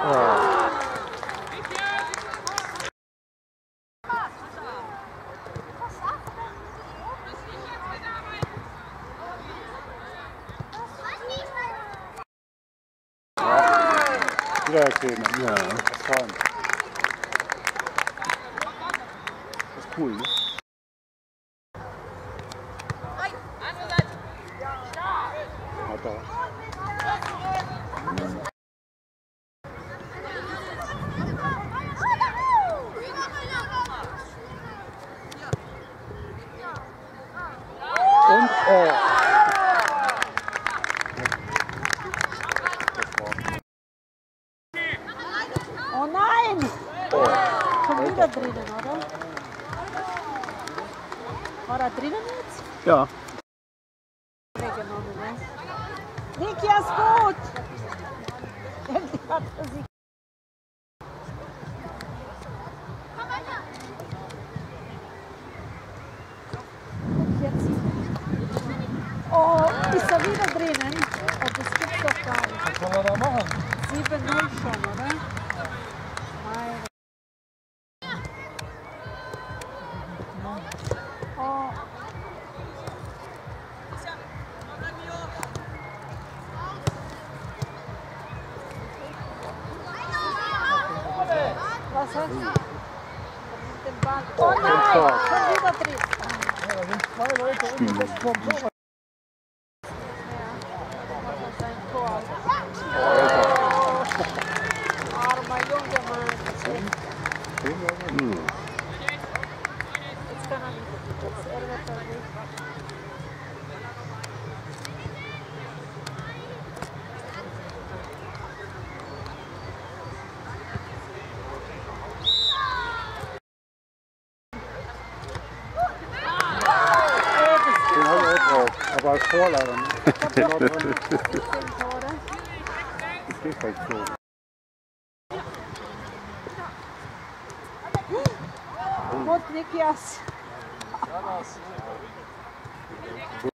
Wieder erzählen. Ja. Das ist cool, ne? Hat er. Und Oh nein! Schon wieder drinnen, oder? War er drinnen jetzt? Ja. Weggenommen, ne? Niki ist gut! Endlich hat er sich. Und jetzt. Oh, ist er wieder drinnen? Oh, das gibt's doch gar nicht. Was soll er da machen? 7-0 schon, oder? Meine. Oh. Was hast du? Den Ball. Oh nein! Schon wieder drin. Ja, da sind zwei Leute unten das vom Tor. Sein Tor. Armer Junge, Mann. Jetzt kann er nicht. Jetzt ärgert er sich. Den haben wir auch drauf. Aber als Vorlage, ne? Genau drin. Das geht halt so. Gut, Nikias.